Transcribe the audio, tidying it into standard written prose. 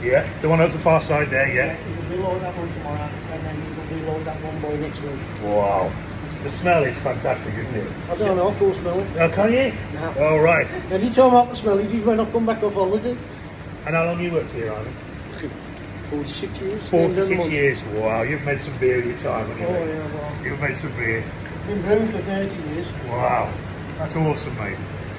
Yeah, the one up the far side there, yeah. We'll reload that one tomorrow, and then we'll reload that one boy next week. Wow. The smell is fantastic, isn't it? I don't know, I can't smell it. Oh, can you? No. Oh, right. Any time I can smell it is when I come back off holiday. And how long you worked here, Ivan? 46 years. 46 years. Wow, you've made some beer in your time, haven't you? Oh, mate? yeah, well. You've made some beer. Been brewing for 30 years. Wow. That's awesome, mate.